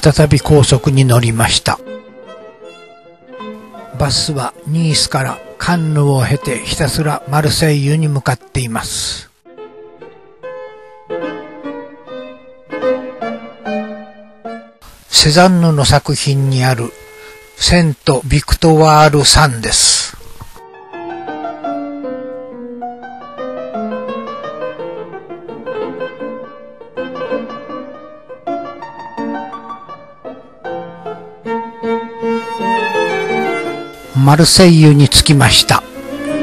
再び高速に乗りました。バスはニースからカンヌを経てひたすらマルセイユに向かっています。セザンヌの作品にあるセント・ビクトワール山です。マルセイユに着きました。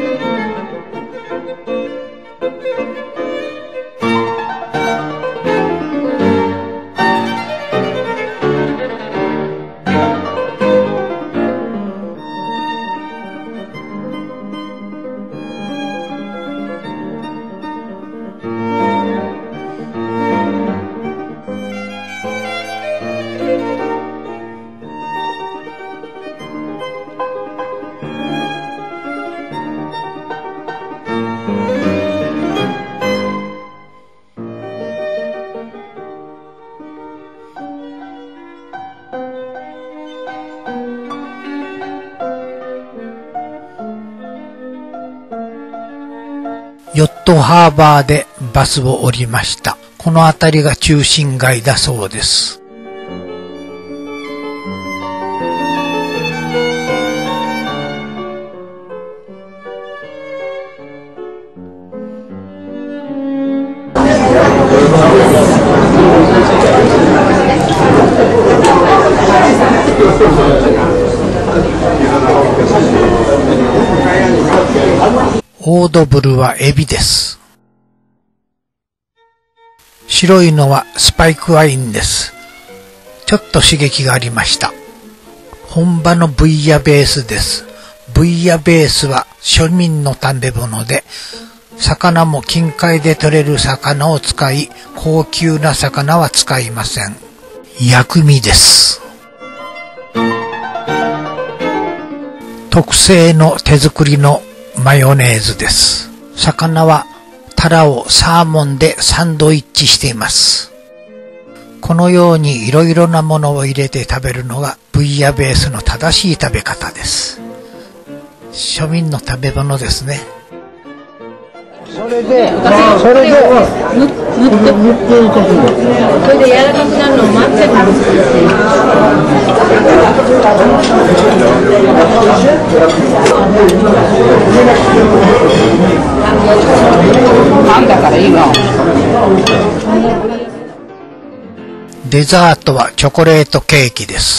ヨットハーバーでバスを降りました。この辺りが中心街だそうです。オードブルはエビです。白いのはスパイクワインです。ちょっと刺激がありました。本場のブイヤベースです。ブイヤベースは庶民の食べ物で、魚も近海で取れる魚を使い、高級な魚は使いません。薬味です。特製の手作りのマヨネーズです。魚はタラをサーモンでサンドイッチしています。このようにいろいろなものを入れて食べるのがブイヤベースの正しい食べ方です。庶民の食べ物ですね。 それで塗ってそれで柔らかくなるのを待ってたんですよ。パンだからいいの。 デザートはチョコレートケーキです。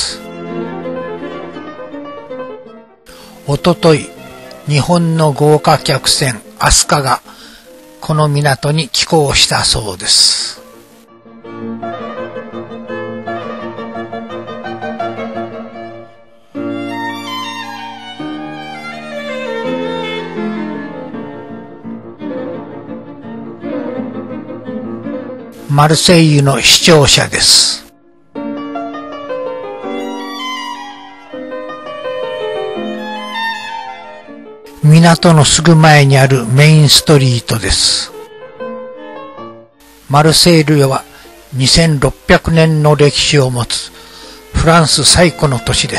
おととい、日本の豪華客船アスカがこの港に寄港したそうです。マルセイユの市庁舎です。港のすぐ前にあるメインストリートです。マルセイユは2600年の歴史を持つフランス最古の都市です。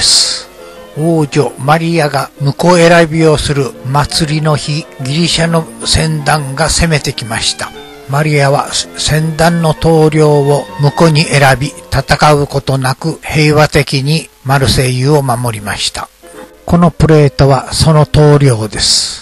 王女マリアが婿選びをする祭りの日、ギリシャの船団が攻めてきました。マリアは船団の棟梁を婿に選び、戦うことなく平和的にマルセイユを守りました。このプレートはその棟梁です。